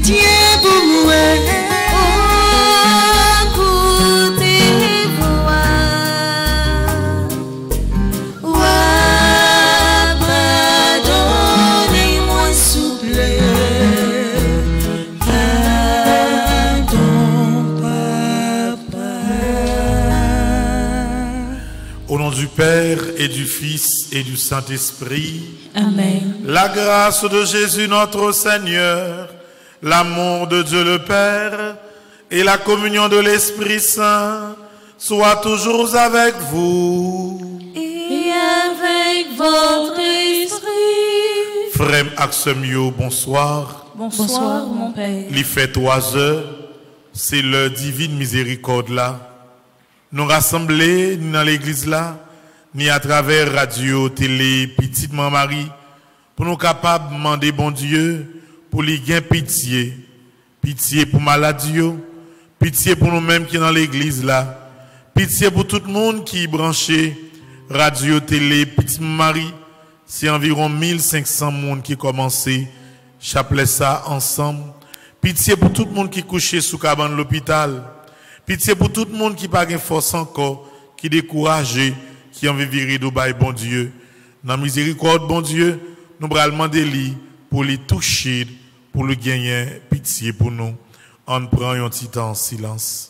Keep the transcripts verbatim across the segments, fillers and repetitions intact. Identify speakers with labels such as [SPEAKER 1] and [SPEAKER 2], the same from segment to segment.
[SPEAKER 1] pitié pour moi.
[SPEAKER 2] Au nom du Père et du Fils et du Saint-Esprit.
[SPEAKER 3] Amen.
[SPEAKER 2] La grâce de Jésus notre Seigneur, l'amour de Dieu le Père et la communion de l'Esprit Saint soient toujours avec vous.
[SPEAKER 3] Et avec votre esprit.
[SPEAKER 2] Frère Axemio, bonsoir.
[SPEAKER 3] Bonsoir, mon Père.
[SPEAKER 2] Il fait trois heures, c'est l'heure divine miséricorde là. Nous rassembler ni dans l'église là, ni à travers radio, télé, petite maman Marie, pour nous capables de demander bon Dieu, pour lui gagner pitié. Pitié pour maladie, pitié pour nous-mêmes qui sont dans l'église là, pitié pour tout le monde qui est branché, radio, télé, petite maman Marie. C'est environ mille cinq cents personnes qui commencent, chapelet ça ensemble. Pitié pour tout le monde qui est couché sous cabane de l'hôpital. Pitié pour tout le monde qui n'a pas de force encore, qui est découragé, qui a envie de virer de bail, bon Dieu. Dans la miséricorde, bon Dieu, nous allons demander lui pour les toucher, pour le gagner, pitié pour nous. On prend un petit temps en silence.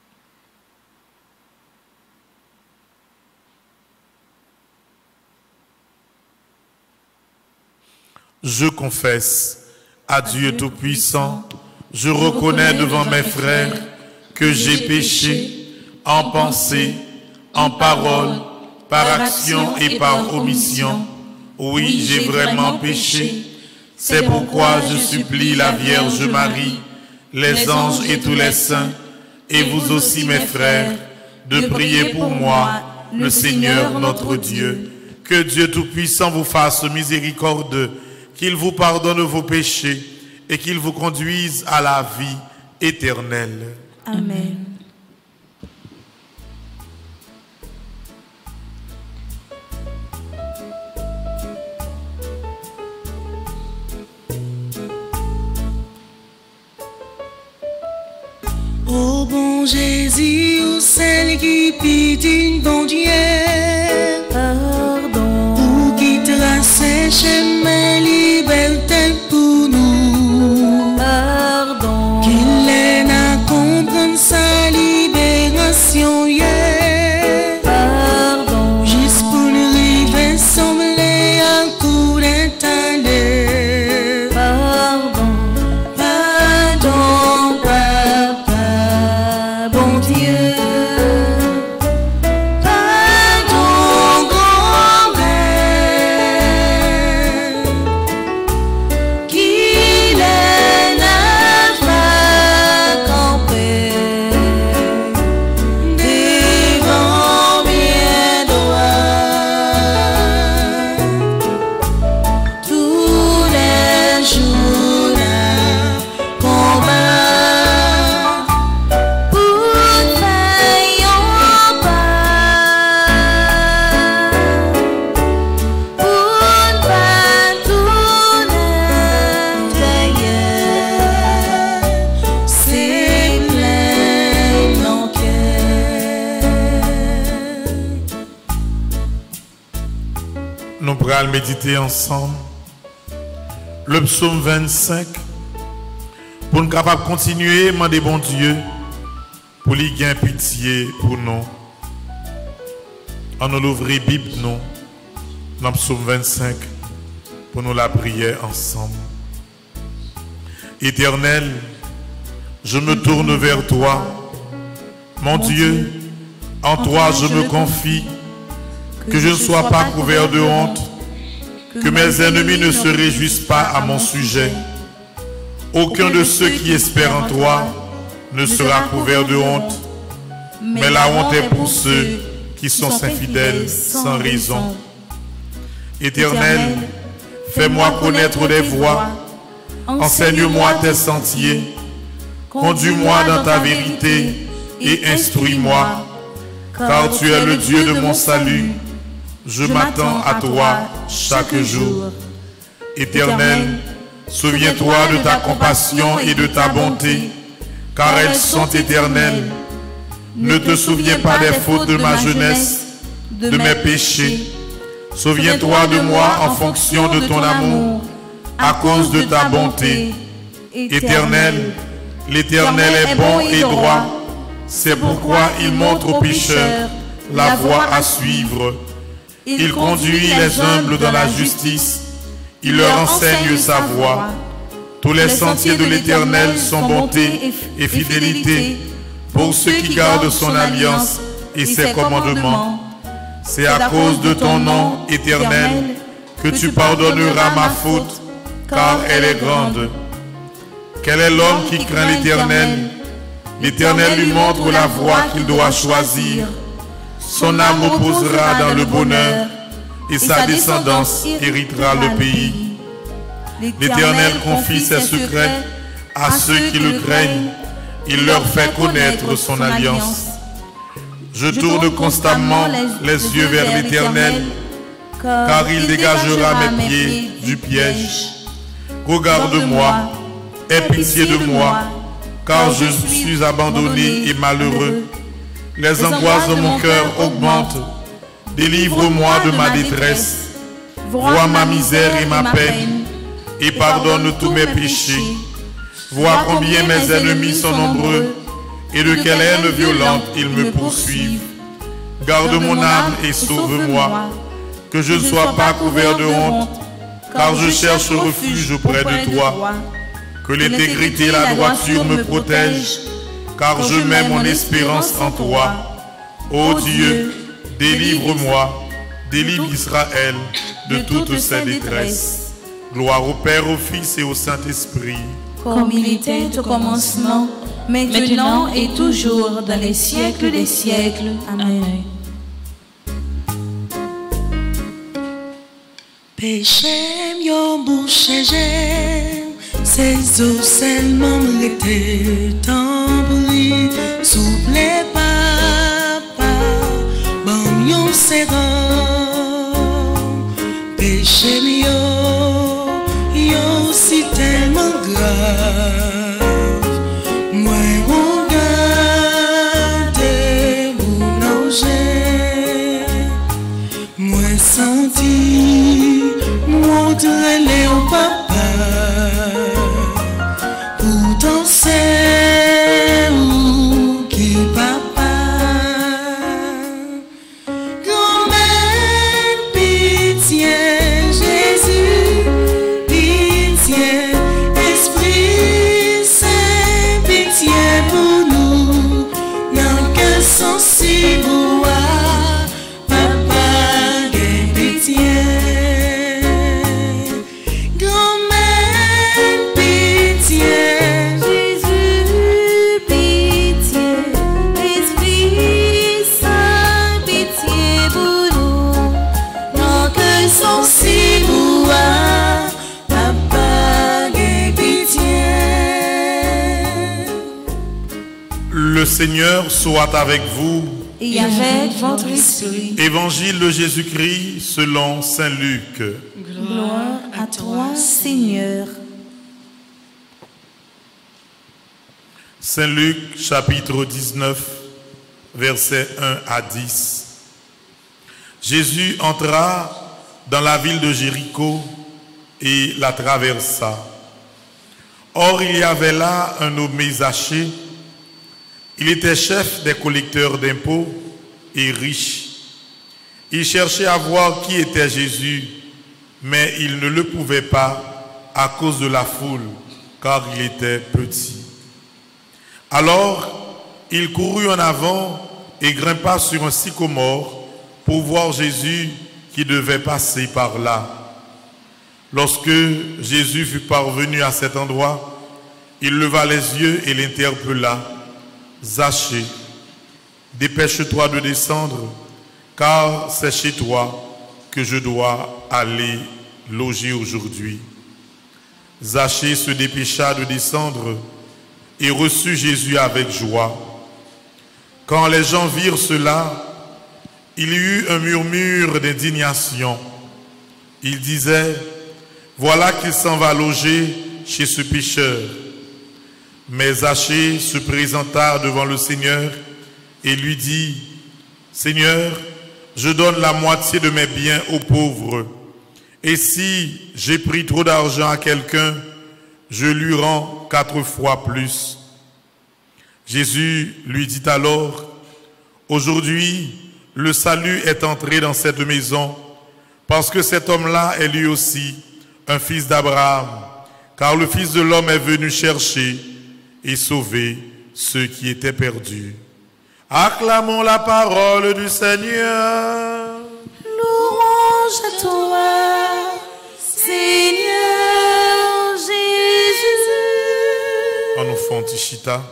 [SPEAKER 2] Je confesse à Dieu Tout-Puissant, je reconnais devant mes frères que j'ai péché en pensée, en parole, par action et par omission. Oui, j'ai vraiment péché. C'est pourquoi je supplie la Vierge Marie, les anges et tous les saints, et vous aussi mes frères, de prier pour moi, le Seigneur notre Dieu. Que Dieu Tout-Puissant vous fasse miséricorde, qu'il vous pardonne vos péchés et qu'il vous conduise à la vie éternelle.
[SPEAKER 3] Amen.
[SPEAKER 1] Oh bon Jésus, ou celle qui pitié, bon Dieu,
[SPEAKER 3] Pardon.
[SPEAKER 1] ou qui trace chemin liberté pour nous.
[SPEAKER 3] Pardon.
[SPEAKER 1] Qu'il aide à comprendre sa libération, yeah.
[SPEAKER 3] Pardon.
[SPEAKER 1] Juste pour nous arriver sembler un coup d'éternel.
[SPEAKER 3] Pardon.
[SPEAKER 1] Pardon,
[SPEAKER 3] Papa, bon Dieu.
[SPEAKER 1] pardon, grand-mère.
[SPEAKER 3] Qu'il est la joie campée
[SPEAKER 1] Devant bien droit,
[SPEAKER 3] tous les jours
[SPEAKER 1] combat,
[SPEAKER 3] pour faire pas, pour pas tourner derrière,
[SPEAKER 1] c'est plein mon cœur.
[SPEAKER 2] Nous pourrons méditer ensemble le psaume vingt-cinq pour nous capables de continuer à demander bon Dieu pour lui gagner pitié pour nous. On nous l'ouvrir Bible nous dans le psaume vingt-cinq pour nous la prier ensemble. Éternel, je me tourne vers toi. Mon Dieu, en toi je me confie. Que je ne sois pas couvert de honte, que mes ennemis ne se réjouissent pas à mon sujet. Aucun de ceux qui espèrent en toi ne sera couvert de honte, mais la honte est pour ceux qui sont infidèles sans raison. Éternel, fais-moi connaître des voies, enseigne-moi tes sentiers, conduis-moi dans ta vérité et instruis-moi, car tu es le Dieu de mon salut. Je m'attends à toi chaque jour. Éternel, Souviens-toi de ta compassion et de ta bonté, car elles sont éternelles. Ne te souviens pas des fautes de ma jeunesse, de mes péchés. Souviens-toi de moi en fonction de ton amour, à cause de ta bonté. Éternel, l'Éternel est bon et droit. C'est pourquoi il montre aux pécheurs la voie à suivre. Il conduit les humbles dans la justice. Il leur enseigne sa voie. Tous les sentiers de l'Éternel sont bonté et fidélité pour ceux qui gardent son alliance et ses commandements. C'est à cause de ton nom, Éternel, que tu pardonneras ma faute, car elle est grande. Quel est l'homme qui craint l'Éternel? L'Éternel lui montre la voie qu'il doit choisir. Son âme reposera dans le bonheur et sa descendance héritera le pays. L'Éternel confie ses secrets à ceux qui le craignent. Il leur fait connaître son alliance. Je tourne constamment les yeux vers l'Éternel, car il dégagera mes pieds du piège. Regarde-moi, aie pitié de moi, car je suis abandonné et malheureux. Les angoisses de mon cœur augmentent. Délivre-moi de ma détresse. Vois ma misère et ma peine, et pardonne tous mes péchés. Vois combien mes ennemis sont nombreux, et de quelle haine violente ils me poursuivent. Garde mon âme et sauve-moi, que je ne sois pas couvert de honte, car je cherche refuge auprès de toi. Que l'intégrité et la droiture me protègent, car je mets mon espérance en toi. Ô Dieu, délivre-moi, délivre Israël de toutes ses détresses. Gloire au Père, au Fils et au Saint-Esprit.
[SPEAKER 3] Comme il était au commencement, maintenant et toujours, dans les siècles des siècles. Amen.
[SPEAKER 1] Péché, yo bouche, j'aime. Ces eaux seulement l'été tambouille. Souple papa, bon yon serrant. Péché, yo, yo si tellement grave. Moi, on garde mon ange. Moi, senti, montre les au papa. Pourtant, c'est où qui papa. Grand-mère, pitié, Jésus, pitié, Esprit Saint, pitié pour nous. Dans que sensible, papa, gagne pitié. Grand-mère, pitié,
[SPEAKER 3] Jésus, pitié, Esprit Saint, pitié pour nous. Non que son si
[SPEAKER 1] bois, papa, gagne pitié.
[SPEAKER 2] Le Seigneur soit avec vous.
[SPEAKER 3] et avec votre esprit.
[SPEAKER 2] Évangile de Jésus-Christ selon saint Luc.
[SPEAKER 3] Gloire à toi, Seigneur.
[SPEAKER 2] Saint Luc, chapitre dix-neuf, versets un à dix. Jésus entra dans la ville de Jéricho et la traversa. Or, il y avait là un nommé Zachée. Il était chef des collecteurs d'impôts et riche. Il cherchait à voir qui était Jésus, mais il ne le pouvait pas à cause de la foule, car il était petit. Alors, il courut en avant et grimpa sur un sycomore pour voir Jésus qui devait passer par là. Lorsque Jésus fut parvenu à cet endroit, il leva les yeux et l'interpella. « Zachée, dépêche-toi de descendre, car c'est chez toi que je dois aller loger aujourd'hui. » Zachée se dépêcha de descendre et reçut Jésus avec joie. Quand les gens virent cela, il y eut un murmure d'indignation. Ils disaient: « voilà qu'il s'en va loger chez ce pécheur. Mais Zachée se présenta devant le Seigneur et lui dit, « Seigneur, je donne la moitié de mes biens aux pauvres. Et si j'ai pris trop d'argent à quelqu'un, je lui rends quatre fois plus. » Jésus lui dit alors, « Aujourd'hui, le salut est entré dans cette maison, parce que cet homme-là est lui aussi un fils d'Abraham, car le Fils de l'homme est venu chercher et sauver ceux qui étaient perdus. » Acclamons la parole du Seigneur.
[SPEAKER 3] Louange à toi, Seigneur Jésus.
[SPEAKER 2] En nous font Tichita.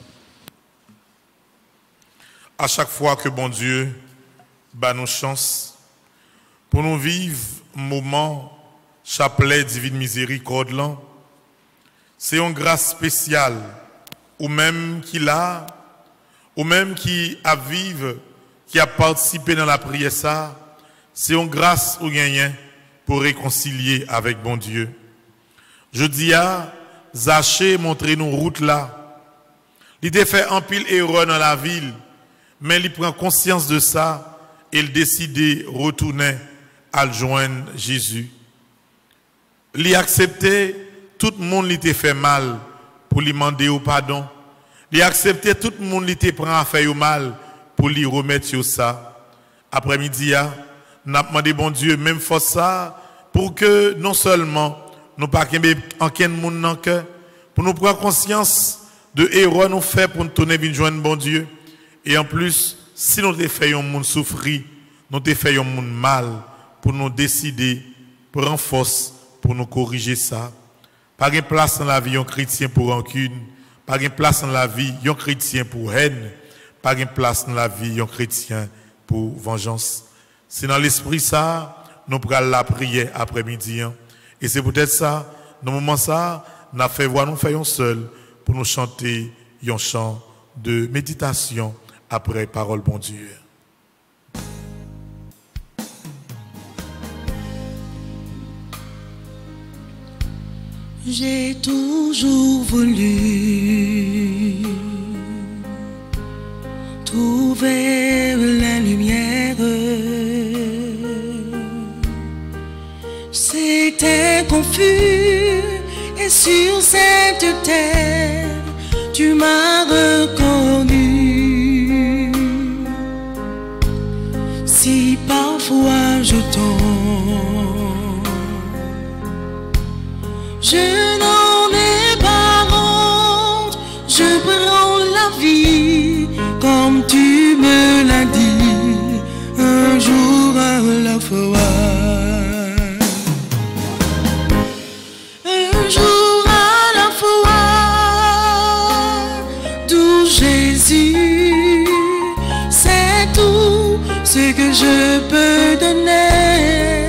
[SPEAKER 2] À chaque fois que bon Dieu bat nos chances pour nous vivre un moment chapelet divine miséricorde là, c'est une grâce spéciale ou même qu'il a ou même qui a vive qui a participé dans la prière ça, c'est une grâce ou gagnant pour réconcilier avec bon Dieu. Je dis à Zachée montrer nous route là. Il a fait un pile erreur dans la ville. Mais il prend conscience de ça et il décide de retourner à joindre Jésus. Il a accepté tout le monde qui t'a fait mal pour lui demander au pardon. Il a accepté tout le monde qui t'a pris à faire mal pour lui remettre sur ça. Après-midi, nous avons demandé bon Dieu même force ça pour que non seulement nous pas aucun monde dans le cœur, pour nous prendre conscience de erreurs nous fait pour nous tourner bien joindre bon Dieu. Et en plus, si nous te faisons un monde souffrir, nous te faisons un monde mal, pour nous décider, prendre force, pour nous corriger ça. Pas de place dans la vie d'un chrétien pour rancune, pas de place dans la vie d'un chrétien pour haine, pas de place dans la vie d'un chrétien pour vengeance. C'est dans l'esprit ça, nous prenons la prière après-midi. Et c'est peut-être ça, dans le moment ça, nous avons fait voir, nous faisons seul pour nous chanter un chant de méditation après parole bon Dieu.
[SPEAKER 1] J'ai toujours voulu trouver la lumière. C'était confus et sur cette terre tu m'as reconnu. Si parfois je tombe, je n'en ai pas honte, je prends la vie comme tu me l'as dit, un jour à la fois. Un jour à la fois, d'où Jésus, c'est tout ce que je peux donner.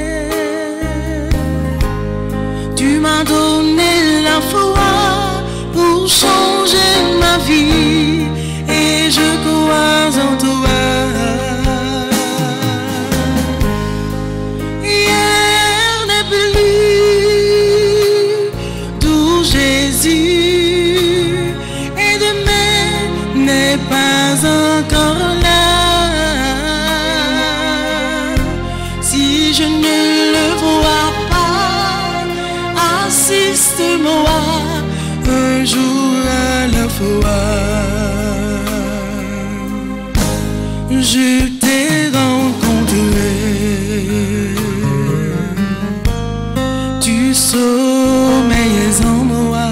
[SPEAKER 1] Tu m'as donné la foi pour changer ma vie et je crois en toi. Hier n'est plus, d'où Jésus, et demain n'est pas encore là. Si je ne le vois pas, assiste-moi un jour à la fois. Je t'ai rencontré, tu sommeilles en moi.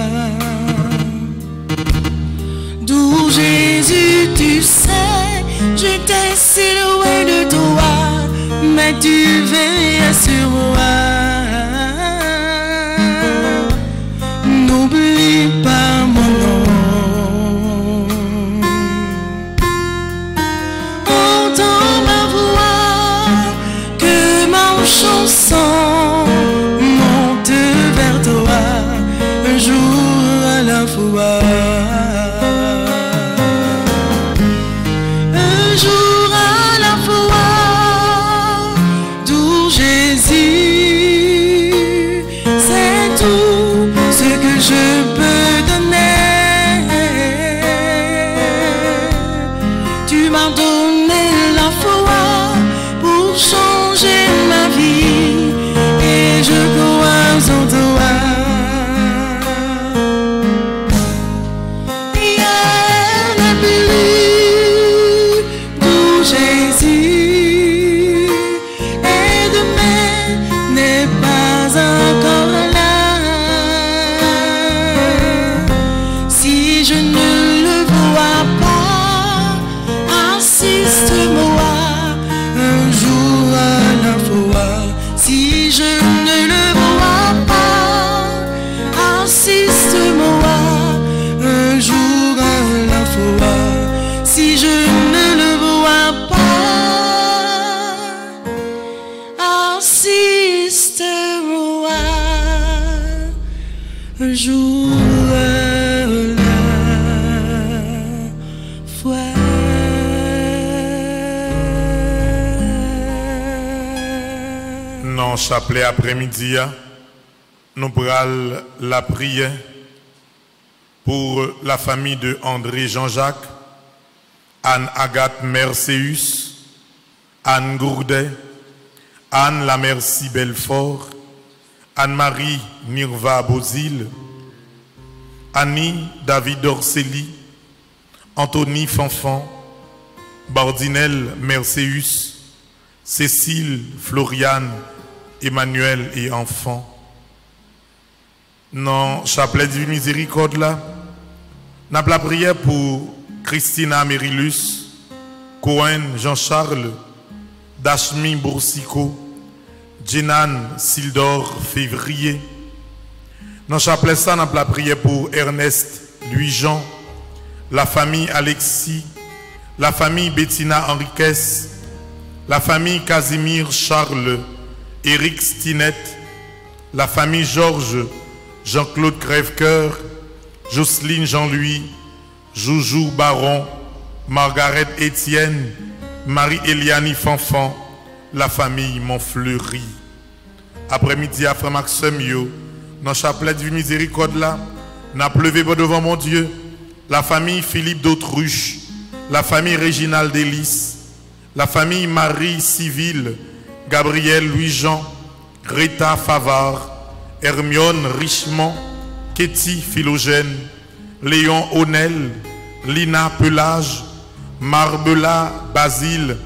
[SPEAKER 1] D'où Jésus, tu sais, j'étais si loin de toi, mais tu veilles sur moi. N'oublie pas mon nom. Entends ma voix, que ma chanson monte vers toi, un jour à la fois. Un jour à la fois, d'où Jésus, jour la foi.
[SPEAKER 2] Non, chapelet après-midi, nous prenons la prière pour la famille de André Jean-Jacques, Anne Agathe Merceus, Anne Gourdet, Anne La Merci Belfort, Anne-Marie Nirva Bozil, Annie David Orceli, Anthony Fanfan, Bardinel Merceus, Cécile Floriane, Emmanuel et enfants. Non, chapelet de miséricorde là, n'a pas la prière pour Christina Merilus, Cohen Jean-Charles, Dashmi Boursico, Jenan Sildor Février. Non, chapelet ça, n'a pas la prière pour Ernest Louis-Jean, la famille Alexis, la famille Bettina Henriquez, la famille Casimir Charles, Éric Stinette, la famille Georges, Jean-Claude Crèvecoeur, Jocelyne Jean-Louis, Joujou Baron, Margaret Étienne, Marie-Eliani Fanfan, la famille Montfleury. Après-midi, à Frère Maxime, yo, dans le chapelet de miséricorde là, n'a pleuvé devant mon Dieu, la famille Philippe d'Autruche, la famille Réginald Délice, la famille Marie Civile, Gabriel Louis-Jean, Rita Favard, Hermione Richemont, Ketty Philogène, Léon Honel, Lina Pelage, Marbella Basile,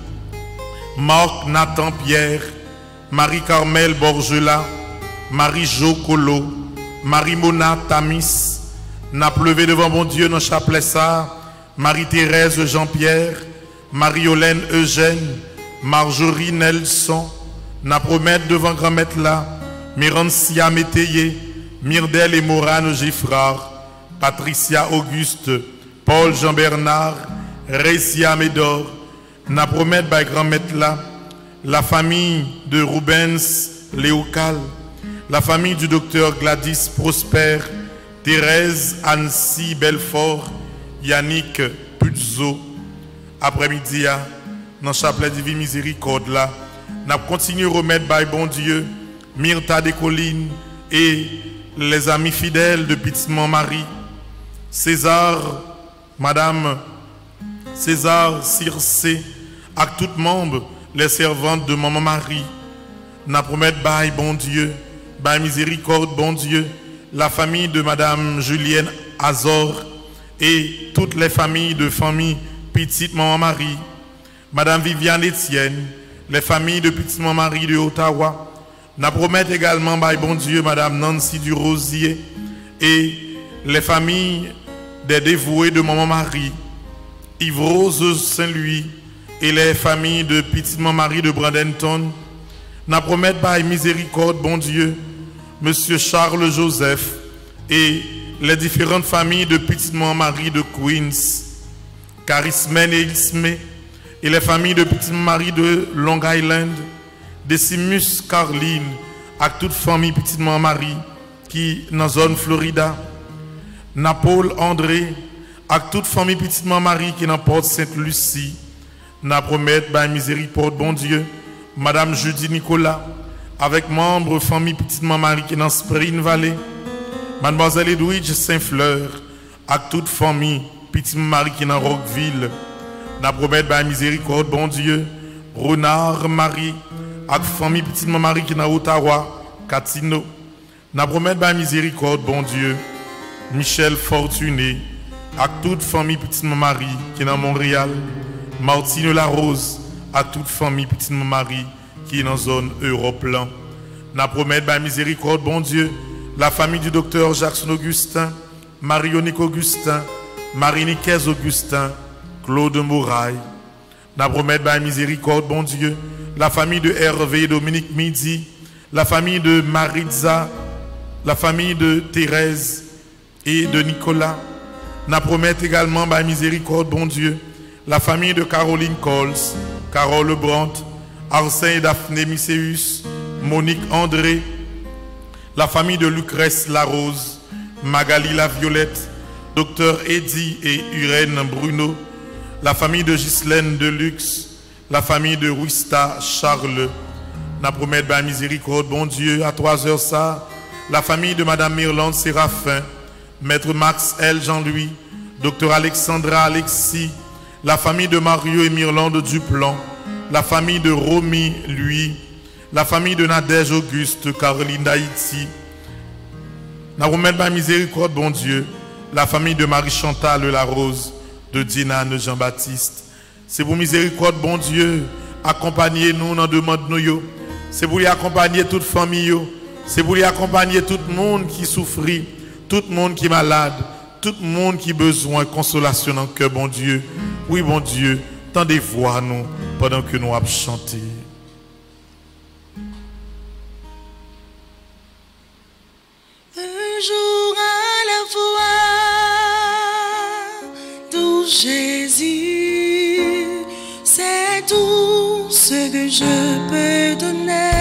[SPEAKER 2] Marc Nathan Pierre, Marie-Carmel Borgela, Marie-Jo Colo, Marie-Mona Tamis, n'a pleuvé devant mon Dieu dans chapelet ça, Marie-Thérèse Jean-Pierre, Marie-Olène Eugène, Marjorie Nelson, n'a promettre devant grand-maître là, Mirantia Métayer, Myrdel et Morane Giffrard, Patricia Auguste, Paul Jean-Bernard, Récia Médor, n'a promettre by grand-maître là, la famille de Rubens Léocal, la famille du docteur Gladys Prosper, Thérèse Annecy Belfort, Yannick Puzzo. Après-midi, dans le chapelet divine miséricorde là, n'a continué à remettre by bon Dieu, Myrta des Collines et les amis fidèles de Petit-Mont Marie, César, Madame César Circé, à tout membre, les servantes de Maman Marie, n'a promettre by bon Dieu, by miséricorde bon Dieu, la famille de Madame Julienne Azor et toutes les familles de famille Petite Maman Marie, Madame Viviane Etienne, les familles de Petite Maman Marie de Ottawa, n'a promettre également by bon Dieu Madame Nancy du Rosier et les familles des dévoués de Maman Marie, Yves Rose Saint-Louis et les familles de Petite Maman Marie de Bradenton, n'a promettre by miséricorde bon Dieu Monsieur Charles Joseph et les différentes familles de Petite Maman Marie de Queens, Carismen et Ismé, et les familles de Petite Maman Marie de Long Island, Decimus Carline, avec toute famille Petite Maman Marie qui dans la zone Florida, Napole André, avec toute famille Petite Maman Marie qui dans Porte Sainte-Lucie, n'a promettre by miséricorde bon Dieu, Madame Judy Nicolas, avec membres famille Petite Maman Marie qui dans Spring Valley, Mademoiselle Edwidge Saint-Fleur, avec toute famille Petite Maman Marie qui dans Rockville, n'a promettre by miséricorde bon Dieu, Renard Marie, avec famille Petite Maman Marie qui dans Ottawa, Catino, n'a promettre by miséricorde bon Dieu, Michel Fortuné, avec toute famille Petite Maman Marie qui est dans Montréal, Martine Larose, avec toute famille Petite Maman Marie qui est dans la zone Europlan. N'a promettre by miséricorde bon Dieu, la famille du docteur Jackson Augustin, Marionique Augustin, Marie-Nicaise Augustin, Claude Mouraille. N'a promettre by miséricorde bon Dieu, la famille de Hervé et Dominique Midi, la famille de Maritza, la famille de Thérèse et de Nicolas. N'a promettre également by miséricorde bon Dieu, la famille de Caroline Coles, Carole Brandt, Arsène et Daphné Misséus, Monique André, la famille de Lucrèce Larose, Magali La Violette, Docteur Eddy et Urène Bruno, la famille de Ghislaine Deluxe, la famille de Ruista Charles. N'a promet par miséricorde, bon Dieu, à trois heures ça, la famille de Madame Myrlande Séraphin, Maître Max L. Jean-Louis, Docteur Alexandra Alexis, la famille de Mario et Myrlande Duplan, la famille de Romy Louis, la famille de Nadège Auguste, Caroline d'Haïti. N'a promet par miséricorde, bon Dieu, la famille de Marie-Chantal Larose, de Dinane Jean-Baptiste. C'est pour miséricorde, bon Dieu, accompagnez-nous dans demande nous. C'est pour y accompagner toute famille. C'est pour y accompagner tout le monde qui souffre, tout le monde qui est malade, tout le monde qui a besoin de consolation dans le cœur, bon Dieu. Oui, bon Dieu, tendez voir nous pendant que nous avons chanté.
[SPEAKER 1] Un jour à la fois, tout Jésus, c'est tout ce que je peux donner.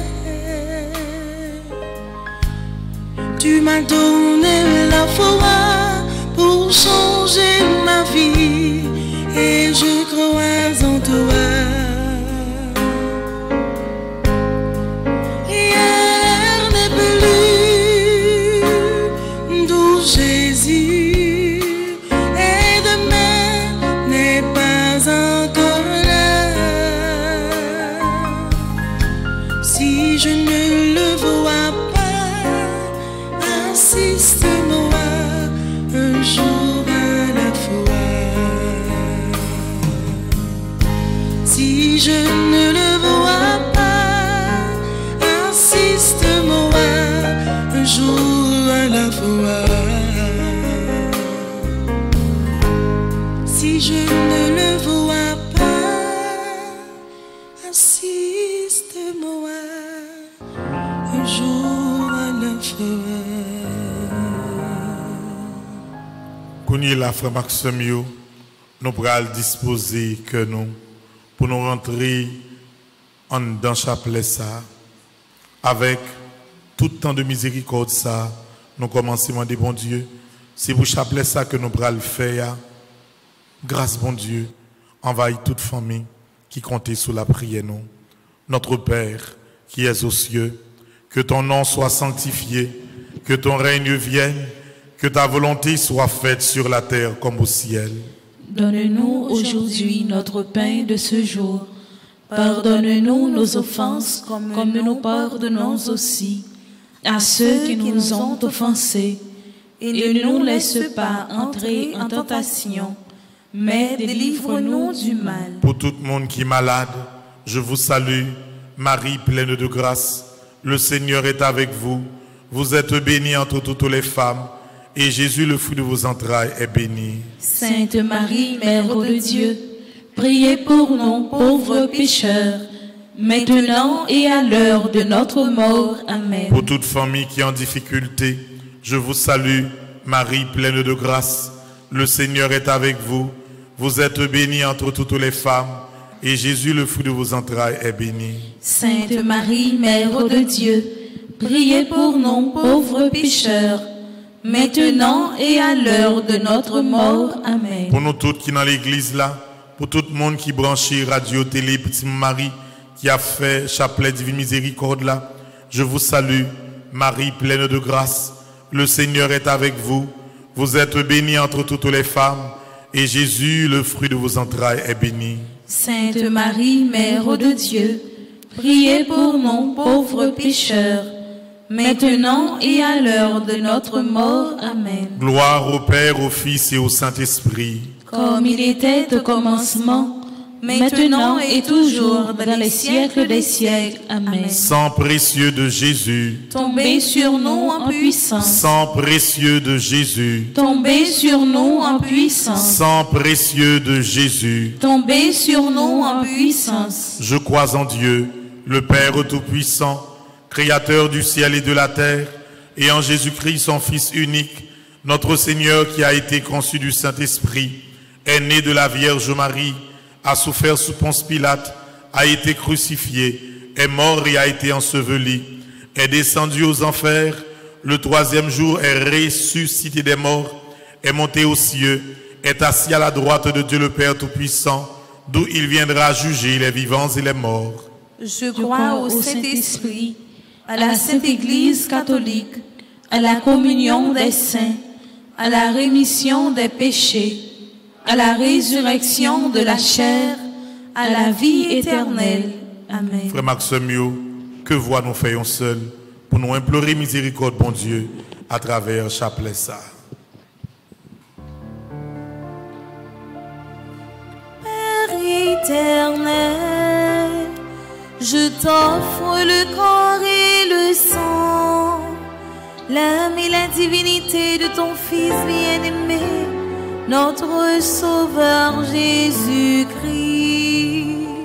[SPEAKER 1] Tu m'as donné la foi pour changer ma vie et je crois en toi. Hier n'est plus d'où Jésus et demain n'est pas encore là. Si je ne le vois pas, assiste-moi un jour à la fois. Si je ne le vois pas, assiste-moi un jour à la fois. Si je ne le vois pas, assiste-moi un jour à la fois.
[SPEAKER 2] Kouni la frère Maxime, nous pourrons disposer que nous pour nous rentrer en dans chapelet ça avec tout temps de miséricorde ça. Nous commençons à demander bon Dieu, c'est pour chapelet ça que nous pourrons le faire. Grâce bon Dieu, envahit toute famille qui compte sous la prière nous. Notre Père qui es aux cieux, que ton nom soit sanctifié, que ton règne vienne. Que ta volonté soit faite sur la terre comme au ciel.
[SPEAKER 3] Donne-nous aujourd'hui notre pain de ce jour. Pardonne-nous nos offenses comme, comme nous pardonnons aussi à ceux qui nous ont offensés. Et ne nous laisse pas entrer en tentation, mais délivre-nous du mal.
[SPEAKER 2] Pour tout le monde qui est malade, je vous salue, Marie pleine de grâce. Le Seigneur est avec vous. Vous êtes bénie entre toutes les femmes. Et Jésus, le fruit de vos entrailles, est béni.
[SPEAKER 3] Sainte Marie, Mère de Dieu, priez pour nous pauvres pécheurs, maintenant et à l'heure de notre mort. Amen.
[SPEAKER 2] Pour toute famille qui est en difficulté, je vous salue, Marie pleine de grâce. Le Seigneur est avec vous. Vous êtes bénie entre toutes les femmes. Et Jésus, le fruit de vos entrailles, est béni.
[SPEAKER 3] Sainte Marie, Mère de Dieu, priez pour nous pauvres pécheurs, maintenant et à l'heure de notre mort. Amen.
[SPEAKER 2] Pour nous toutes qui dans l'église là, pour tout le monde qui branché radio, télé, Petit Marie, qui a fait chapelet divine miséricorde là, je vous salue, Marie pleine de grâce. Le Seigneur est avec vous. Vous êtes bénie entre toutes les femmes, et Jésus, le fruit de vos entrailles, est béni.
[SPEAKER 3] Sainte Marie, Mère de Dieu, priez pour nous pauvres pécheurs, maintenant et à l'heure de notre mort. Amen.
[SPEAKER 2] Gloire au Père, au Fils et au Saint-Esprit.
[SPEAKER 3] Comme il était au commencement, maintenant et toujours, dans les siècles des siècles. Amen.
[SPEAKER 2] Sang précieux de Jésus,
[SPEAKER 3] tombez sur nous en puissance.
[SPEAKER 2] Sang précieux de Jésus,
[SPEAKER 3] tombez sur nous en puissance.
[SPEAKER 2] Sang précieux de Jésus,
[SPEAKER 3] tombez sur nous en puissance.
[SPEAKER 2] Je crois en Dieu, le Père Tout-Puissant, Créateur du ciel et de la terre, et en Jésus-Christ, son Fils unique, notre Seigneur qui a été conçu du Saint-Esprit, est né de la Vierge Marie, a souffert sous Ponce Pilate, a été crucifié, est mort et a été enseveli, est descendu aux enfers, le troisième jour est ressuscité des morts, est monté aux cieux, est assis à la droite de Dieu le Père Tout-Puissant, d'où il viendra juger les vivants et les morts.
[SPEAKER 3] Je crois au Saint-Esprit, à la Sainte Église catholique, à la communion des saints, à la rémission des péchés, à la résurrection de la chair, à la vie éternelle. Amen.
[SPEAKER 2] Frère Maximio, que voix nous faisons seuls pour nous implorer miséricorde, bon Dieu, à travers chapelet ça.
[SPEAKER 4] Père éternel, je t'offre le corps et le sang, l'âme et la divinité de ton Fils bien-aimé, notre Sauveur Jésus-Christ.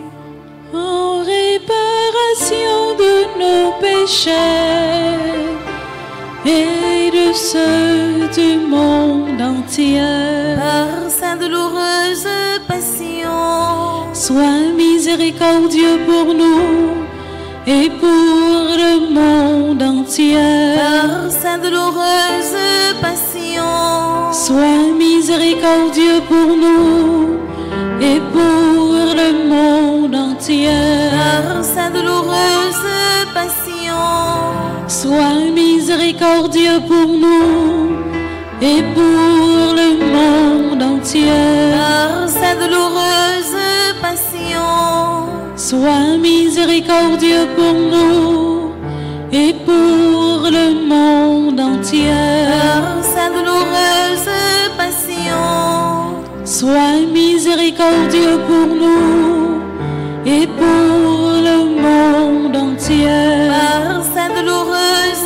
[SPEAKER 3] En réparation de nos péchés et de ceux du monde entier,
[SPEAKER 4] par sa douloureuse passion,
[SPEAKER 3] sois miséricordieux pour nous et pour le monde entier.
[SPEAKER 4] par sa douloureuse passion,
[SPEAKER 3] Sois miséricordieux pour nous et pour le monde entier.
[SPEAKER 4] par sa douloureuse passion,
[SPEAKER 3] Sois miséricordieux pour nous et pour le monde entier.
[SPEAKER 4] par sa douloureuse passion,
[SPEAKER 3] Sois miséricordieux pour nous et pour le monde entier.
[SPEAKER 4] par sa douloureuse passion,
[SPEAKER 3] Sois miséricordieux pour nous et pour le monde entier.
[SPEAKER 4] par sa douloureuse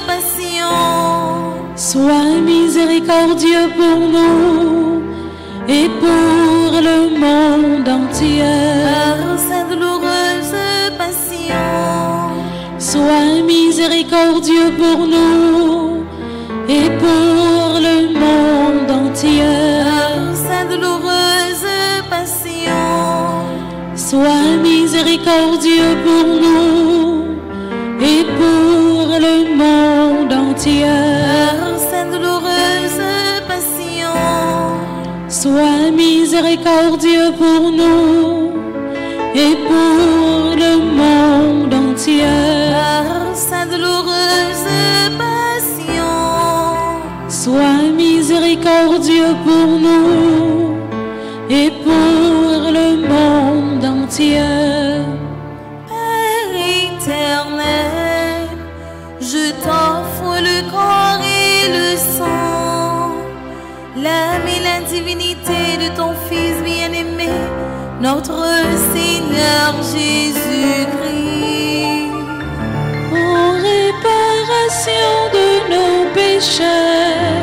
[SPEAKER 4] passion,
[SPEAKER 3] Sois miséricordieux pour nous et pour le monde entier.
[SPEAKER 4] par sa douloureuse passion,
[SPEAKER 3] Sois miséricordieux pour nous et pour le monde entier.
[SPEAKER 4] par sa douloureuse passion,
[SPEAKER 3] Sois miséricordieux pour nous et pour le monde entier.
[SPEAKER 4] par sa douloureuse passion,
[SPEAKER 3] Sois miséricordieux pour nous et pour le monde entier.
[SPEAKER 4] par sa douloureuse passion,
[SPEAKER 3] Sois miséricordieux pour nous et pour le monde entier.
[SPEAKER 4] Père éternel, je t'offre le corps et le sang, l'âme et la divinité de ton Fils bien-aimé, notre Seigneur Jésus-Christ.
[SPEAKER 3] En réparation de nos péchés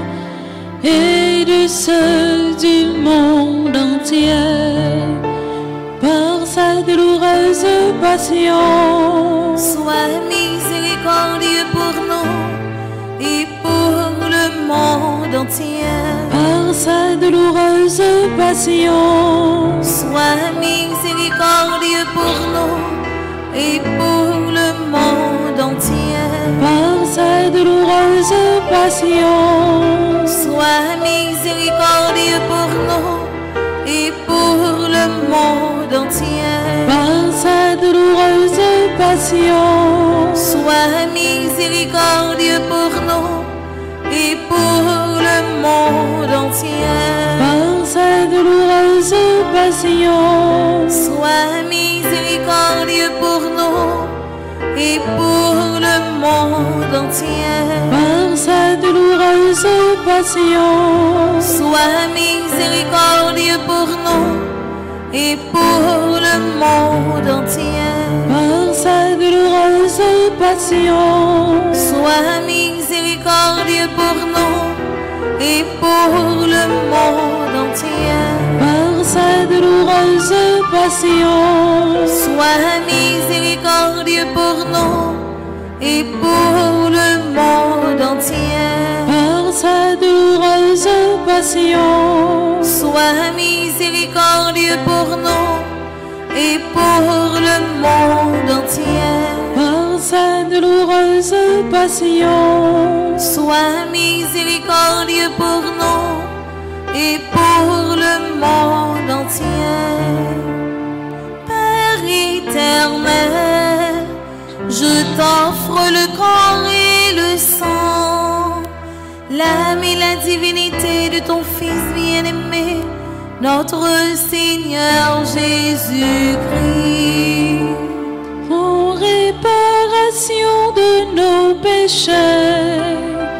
[SPEAKER 3] et de ceux du monde entier, par sa douloureuse passion,
[SPEAKER 4] Sois miséricordieux pour nous et pour le monde entier.
[SPEAKER 3] par sa douloureuse passion,
[SPEAKER 4] Sois miséricordieux pour nous et pour le monde entier.
[SPEAKER 3] par sa douloureuse passion,
[SPEAKER 4] Sois miséricordieux pour nous et pour le monde entier.
[SPEAKER 3] par sa douloureuse passion,
[SPEAKER 4] Sois miséricordieux pour nous et pour le monde entier.
[SPEAKER 3] par sa douloureuse passion,
[SPEAKER 4] Sois miséricordieux pour nous et pour le monde entier.
[SPEAKER 3] par sa douloureuse passion,
[SPEAKER 4] Sois miséricordieux pour nous et pour le monde entier.
[SPEAKER 3] par sa douloureuse passion,
[SPEAKER 4] Sois miséricordieux pour nous et pour le monde entier.
[SPEAKER 3] par sa douloureuse passion,
[SPEAKER 4] Sois miséricordieux pour nous et pour le monde entier.
[SPEAKER 3] par sa douloureuse passion,
[SPEAKER 4] Sois miséricordieux pour nous et pour le monde entier.
[SPEAKER 3] par sa douloureuse passion,
[SPEAKER 4] sois miséricordieux pour nous et pour le monde entier. Père éternel, je t'offre le corps et le sang, l'âme et la divinité de ton Fils bien-aimé, notre Seigneur Jésus-Christ,
[SPEAKER 3] en réparation de nos péchés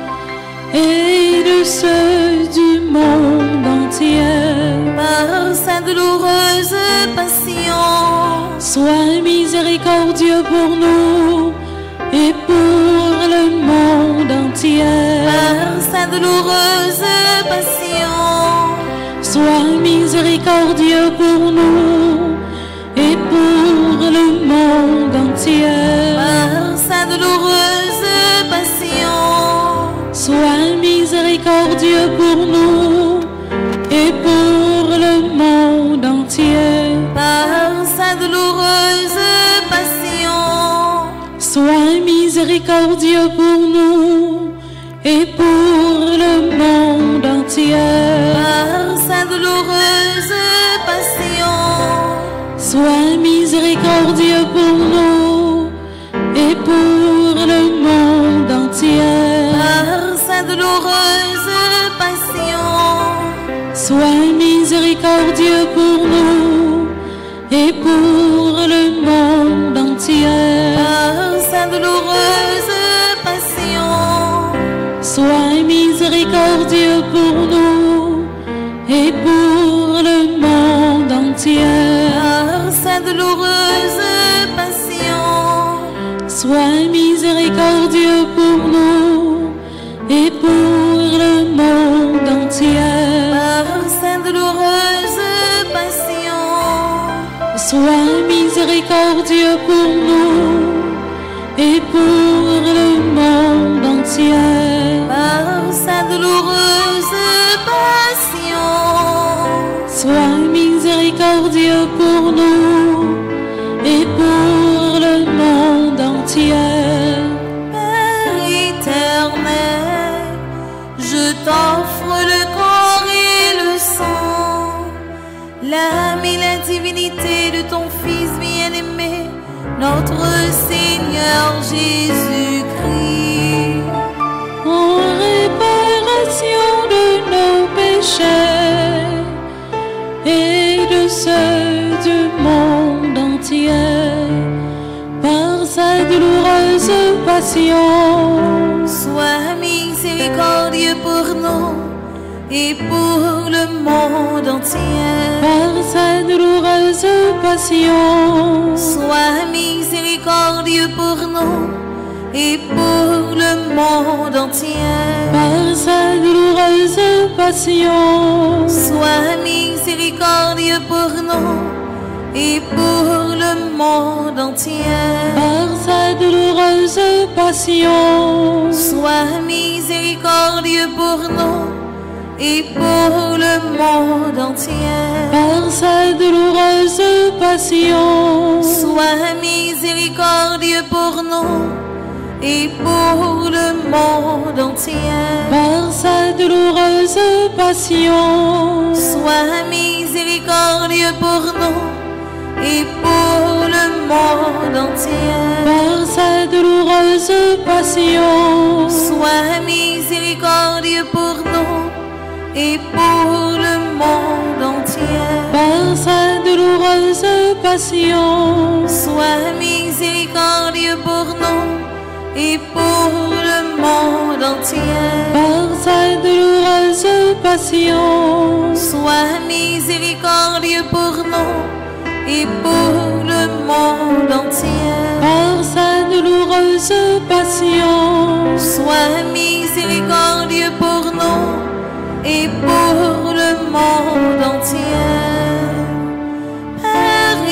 [SPEAKER 3] et de ceux du monde entier.
[SPEAKER 4] Par sa douloureuse passion,
[SPEAKER 3] sois miséricordieux pour nous et pour le monde entier.
[SPEAKER 4] Par sa douloureuse passion,
[SPEAKER 3] sois miséricordieux pour nous et pour le monde entier.
[SPEAKER 4] Par sa douloureuse passion,
[SPEAKER 3] sois miséricordieux pour nous et pour le monde entier.
[SPEAKER 4] par sa douloureuse passion,
[SPEAKER 3] sois miséricordieux pour nous et pour le monde entier.
[SPEAKER 4] par sa douloureuse passion,
[SPEAKER 3] sois miséricordieux pour nous et pour le monde entier.
[SPEAKER 4] par sa douloureuse passion,
[SPEAKER 3] sois miséricordieux pour nous et pour le monde entier.
[SPEAKER 4] par sa douloureuse passion,
[SPEAKER 3] sois miséricordieux pour nous et pour le monde entier.
[SPEAKER 4] par sa douloureuse passion,
[SPEAKER 3] sois miséricordieux pour nous et pour le monde entier.
[SPEAKER 4] par sa douloureuse passion,
[SPEAKER 3] sois miséricordieux pour nous et pour le monde entier.
[SPEAKER 4] par sa douloureuse passion,
[SPEAKER 3] sois miséricordieux pour nous et pour le monde entier.
[SPEAKER 4] Père éternel, je t'offre le corps et le sang, l'âme et la divinité de ton Fils bien-aimé, notre Seigneur Jésus-Christ,
[SPEAKER 3] En réparation de nos péchés et de ceux du monde entier, par sa douloureuse passion,
[SPEAKER 4] sois miséricordieux pour nous et pour le monde entier.
[SPEAKER 3] par sa douloureuse passion,
[SPEAKER 4] Sois miséricordieux pour nous et pour le monde entier.
[SPEAKER 3] par sa douloureuse passion,
[SPEAKER 4] Sois miséricordieux pour nous et pour le monde entier.
[SPEAKER 3] par sa douloureuse passion,
[SPEAKER 4] Sois miséricordieux pour nous et pour le monde entier.
[SPEAKER 3] par sa douloureuse passion,
[SPEAKER 4] Sois miséricordieux pour nous et pour le monde entier.
[SPEAKER 3] par sa douloureuse passion,
[SPEAKER 4] Sois miséricordieux pour nous et pour le monde entier.
[SPEAKER 3] par sa douloureuse passion,
[SPEAKER 4] Sois miséricordieux pour nous et pour le monde entier.
[SPEAKER 3] par sa douloureuse passion,
[SPEAKER 4] Sois miséricordieux pour nous et pour le monde entier.
[SPEAKER 3] par sa douloureuse passion,
[SPEAKER 4] Sois miséricordieux pour nous et pour le monde entier.
[SPEAKER 3] par sa douloureuse passion,
[SPEAKER 4] Sois miséricordieux pour nous et pour le monde entier. Père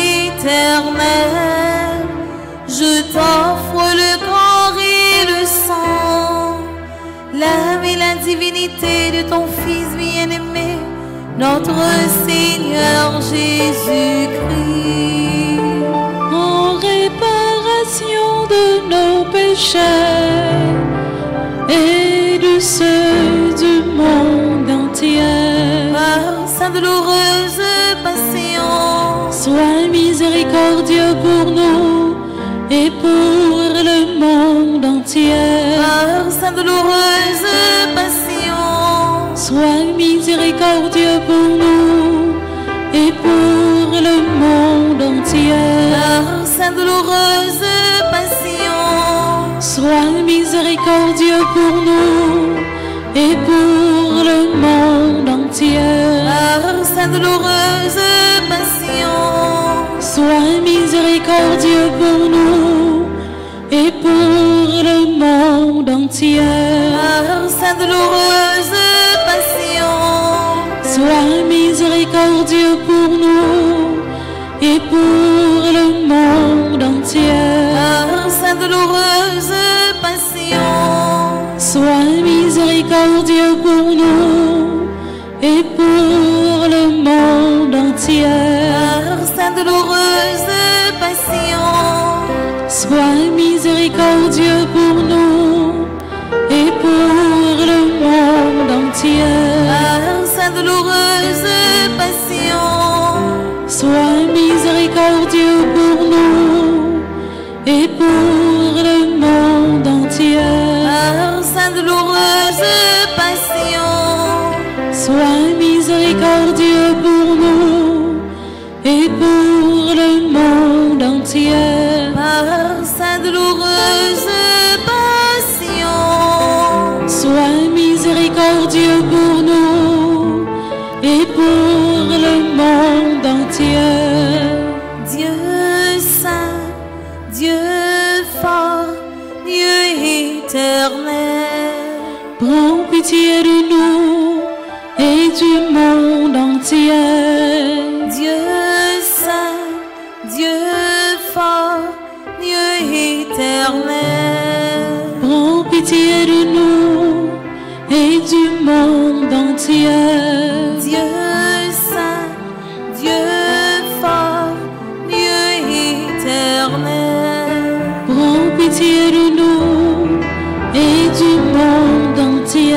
[SPEAKER 4] éternel, je t'offre le corps et le sang, l'âme et la divinité de ton Fils bien-aimé, notre Seigneur Jésus-Christ,
[SPEAKER 3] en réparation de nos pécheurs et de ceux du monde entier.
[SPEAKER 4] Par sa douloureuse passion,
[SPEAKER 3] Sois miséricordieux pour nous et pour le monde entier.
[SPEAKER 4] par sa douloureuse passion,
[SPEAKER 3] Sois miséricordieux pour nous et pour le monde entier.
[SPEAKER 4] par sa douloureuse passion,
[SPEAKER 3] Sois miséricordieux pour nous et pour le monde entier.
[SPEAKER 4] par sa douloureuse passion,
[SPEAKER 3] Sois miséricordieux pour nous et pour le monde entier.
[SPEAKER 4] par sa douloureuse passion,
[SPEAKER 3] Sois miséricordieux pour nous et pour le monde entier.
[SPEAKER 4] par sa douloureuse passion,
[SPEAKER 3] Sois miséricordieux pour nous et pour le monde entier.
[SPEAKER 4] par sa douloureuse passion,
[SPEAKER 3] Sois miséricordieux pour nous et pour le monde entier.
[SPEAKER 4] par sa douloureuse passion,
[SPEAKER 3] Sois miséricordieux pour nous et pour le monde entier.
[SPEAKER 4] par sa douloureuse passion,
[SPEAKER 3] Sois miséricordieux pour nous et pour le monde entier.
[SPEAKER 4] par sa douloureuse passion,
[SPEAKER 3] Sois miséricordieux pour nous et pour le monde entier.
[SPEAKER 4] Dieu saint, Dieu fort, Dieu éternel,
[SPEAKER 3] Prends pitié de nous et du monde entier.
[SPEAKER 4] Dieu saint, Dieu fort, Dieu éternel,
[SPEAKER 3] Prends pitié de nous et du monde entier.
[SPEAKER 4] Dieu saint, Dieu fort, Dieu éternel,
[SPEAKER 3] Prends pitié de nous et du monde entier.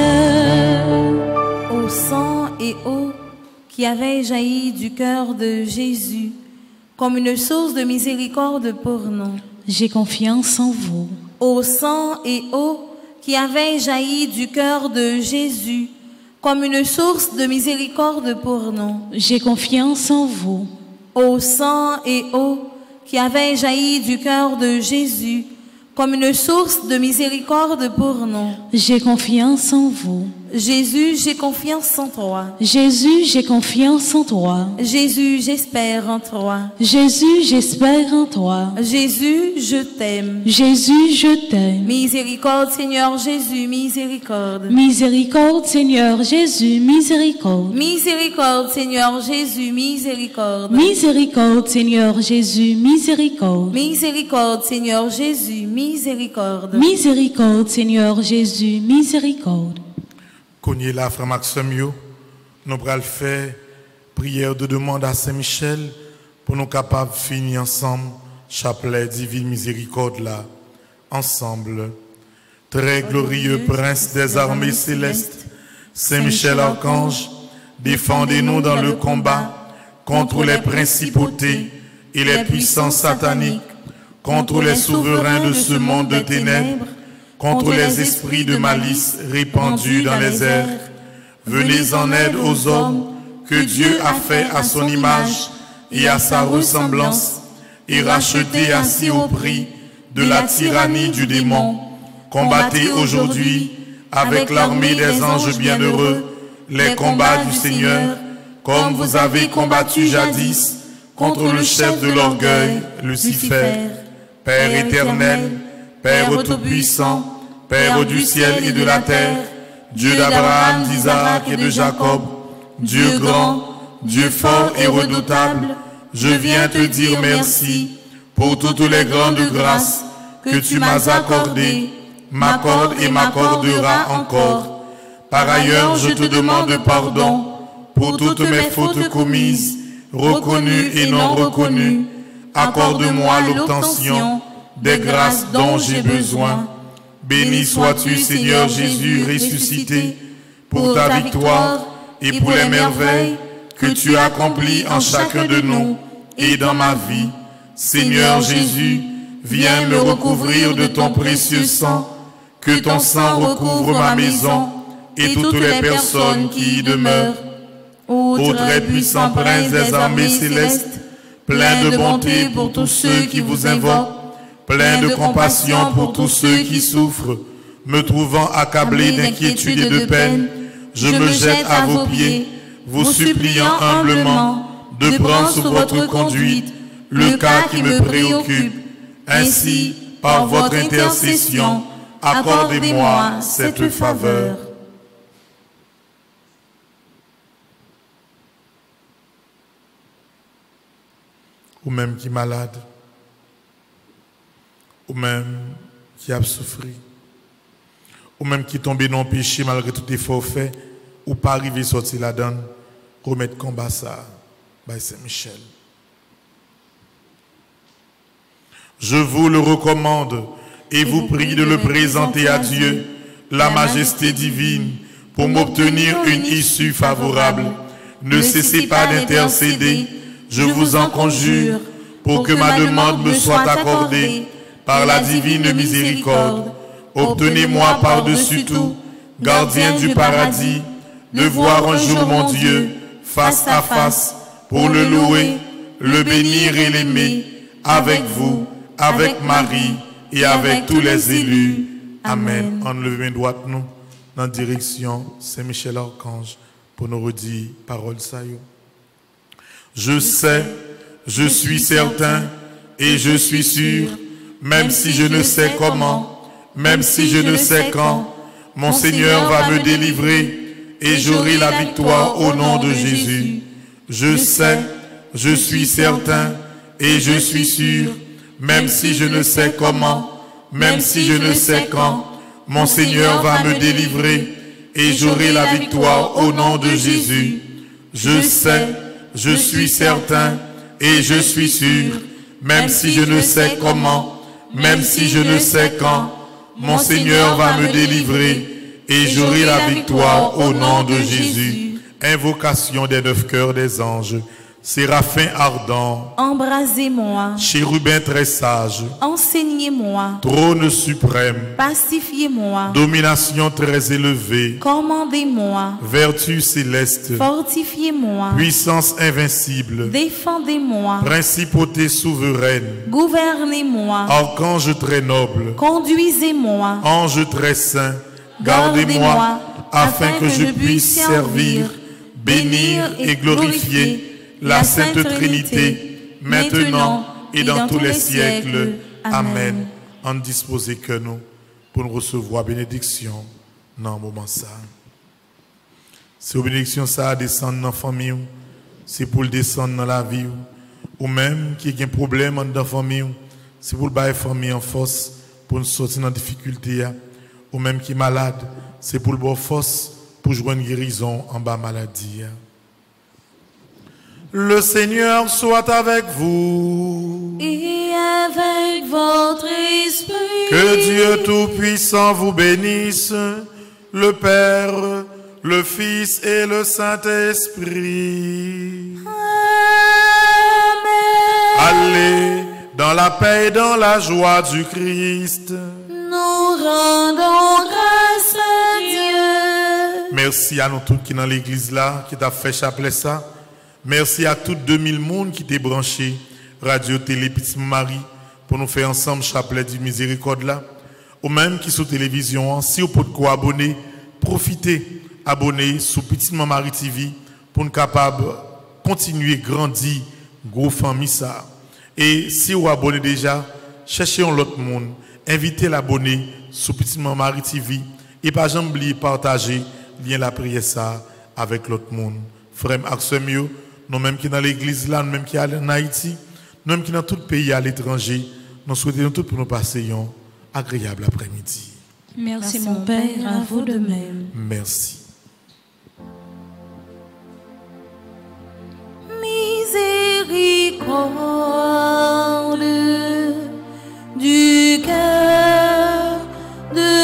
[SPEAKER 4] Au sang et eau qui avait jailli du cœur de Jésus, comme une source de miséricorde pour nous.
[SPEAKER 3] J'ai confiance en vous.
[SPEAKER 4] Au sang et eau qui avait jailli du cœur de Jésus, comme une source de miséricorde pour nous.
[SPEAKER 3] J'ai confiance en vous.
[SPEAKER 4] Au sang et eau qui avait jailli du cœur de Jésus, comme une source de miséricorde pour nous.
[SPEAKER 3] J'ai confiance en vous.
[SPEAKER 4] Jésus, j'ai confiance en toi.
[SPEAKER 3] Jésus, j'ai confiance en toi.
[SPEAKER 4] Jésus, j'espère en toi.
[SPEAKER 3] Jésus, j'espère en toi.
[SPEAKER 4] Jésus, je t'aime.
[SPEAKER 3] Jésus, je t'aime.
[SPEAKER 4] Miséricorde, Seigneur Jésus, miséricorde.
[SPEAKER 3] Miséricorde, Seigneur Jésus, miséricorde.
[SPEAKER 4] Miséricorde, Seigneur Jésus, miséricorde.
[SPEAKER 3] Miséricorde, Seigneur Jésus, miséricorde.
[SPEAKER 4] Miséricorde, Seigneur Jésus, miséricorde.
[SPEAKER 3] Miséricorde, Seigneur Jésus, miséricorde.
[SPEAKER 2] Cognez la, frère Maxime, yo. Nous allons faire prière de demande à Saint-Michel pour nous capables de finir ensemble chapelet divine miséricorde là, ensemble. Très glorieux prince des armées célestes, Saint-Michel Archange, défendez-nous dans le combat contre les principautés et les puissances sataniques, contre les souverains de ce monde de ténèbres, contre les esprits de malice répandus dans les airs. Venez en aide aux hommes que Dieu a fait à son image et à sa ressemblance, et rachetés ainsi au prix de la tyrannie du démon. Combattez aujourd'hui avec l'armée des anges bienheureux les combats du Seigneur, comme vous avez combattu jadis contre le chef de l'orgueil, Lucifer. Père éternel, Père tout-puissant, Père du ciel et de la terre, Dieu d'Abraham, d'Isaac et de Jacob, Dieu grand, Dieu fort et redoutable, je viens te dire merci pour toutes les grandes grâces que tu m'as accordées, m'accorde et m'accordera encore. Par ailleurs, je te demande pardon pour toutes mes fautes commises, reconnues et non reconnues. Accorde-moi l'obtention des grâces dont j'ai besoin. Béni sois-tu, Seigneur Jésus, ressuscité, pour ta victoire et pour les merveilles que tu accomplis en chacun de nous et dans ma vie. Seigneur Jésus, viens me recouvrir de ton précieux sang, que ton sang recouvre ma maison et toutes les personnes qui y demeurent. Ô très puissant prince des armées célestes, plein de bonté pour tous ceux qui vous invoquent, plein de compassion pour tous ceux qui souffrent, me trouvant accablé d'inquiétude et de peine, je me jette à vos pieds, vous suppliant humblement de prendre sous votre conduite le cas qui me préoccupe. Ainsi, par votre intercession, accordez-moi cette faveur. Ou même qui est malade, ou même qui a souffert, ou même qui est tombé dans le péché malgré tout effort fait, ou pas arrivé à sortir la donne, remettre combat ça, by Saint-Michel. Je vous le recommande et vous prie de le présenter à Dieu, la majesté divine, pour m'obtenir une issue favorable. Ne cessez pas d'intercéder, je vous en conjure, pour que ma demande me soit accordée par la divine miséricorde. Obtenez-moi par-dessus tout, gardien du paradis, de voir un jour mon Dieu face à face, pour le louer, le bénir et l'aimer, avec vous, avec Marie et avec tous les élus. Amen. Enlevez droite nous dans la direction Saint-Michel Archange pour nous redire parole ça. Je sais, je suis certain et je suis sûr, même si je ne sais comment, même si je ne sais quand, mon Seigneur va me délivrer et j'aurai la victoire au nom de Jésus. Je sais, je suis certain et je suis sûr, même si je ne sais comment, même si je ne sais quand, mon Seigneur va me délivrer et j'aurai la victoire au nom de Jésus. Je sais, je suis certain et je suis sûr, même si je ne sais comment, même si je ne sais quand, mon Seigneur va me délivrer et j'aurai la victoire au nom de Jésus. Invocation des neuf cœurs des anges. Séraphin ardent,
[SPEAKER 4] embrasez-moi.
[SPEAKER 2] Chérubin très sage,
[SPEAKER 4] enseignez-moi.
[SPEAKER 2] Trône suprême,
[SPEAKER 4] pacifiez-moi.
[SPEAKER 2] Domination très élevée,
[SPEAKER 4] commandez-moi.
[SPEAKER 2] Vertu céleste,
[SPEAKER 4] fortifiez-moi.
[SPEAKER 2] Puissance invincible,
[SPEAKER 4] défendez-moi.
[SPEAKER 2] Principauté souveraine,
[SPEAKER 4] gouvernez-moi.
[SPEAKER 2] Archange très noble,
[SPEAKER 4] conduisez-moi.
[SPEAKER 2] Ange très saint, gardez-moi, afin que je puisse servir, bénir et glorifier la Sainte Trinité, maintenant et dans tous les siècles. Amen. En disposer que nous pour nous recevoir bénédiction dans le moment ça. C'est une bénédiction ça descendre dans la famille, c'est pour le descendre dans la vie, ou même qui a un problème dans la famille, c'est pour le bailler famille en force pour nous sortir dans la difficulté, ou même qui est malade, c'est pour le bon force pour jouer une guérison en bas maladie. Le Seigneur soit avec vous.
[SPEAKER 3] Et avec votre esprit.
[SPEAKER 2] Que Dieu Tout-Puissant vous bénisse, le Père, le Fils et le Saint-Esprit.
[SPEAKER 3] Amen.
[SPEAKER 2] Allez dans la paix et dans la joie du Christ.
[SPEAKER 3] Nous rendons grâce à Dieu.
[SPEAKER 2] Merci à nous tous qui sont dans l'église là, qui t'a fait chapelet ça. Merci à toutes deux mille personnes qui t'ont branché Radio Télé Petit Marie pour nous faire ensemble chapelet du miséricorde là. Ou même qui sont télévision, si vous pouvez quoi abonner, profitez, abonnez sur Petit Marie T V pour nous capable continuer grandir gros famille ça. Et si vous abonnez déjà, cherchez un autre monde, invitez l'abonner sur Petit Marie T V et pas jamais oublier partager lien la prière ça avec l'autre monde. Frère Axemio, nous même qui dans l'église là, nous même qui en Haïti, nous même qui dans tout le pays à l'étranger, nous souhaitons tous pour nous passer un agréable après-midi.
[SPEAKER 3] Merci, Merci mon Père, à vous de même.
[SPEAKER 2] Merci.
[SPEAKER 4] Miséricorde du cœur de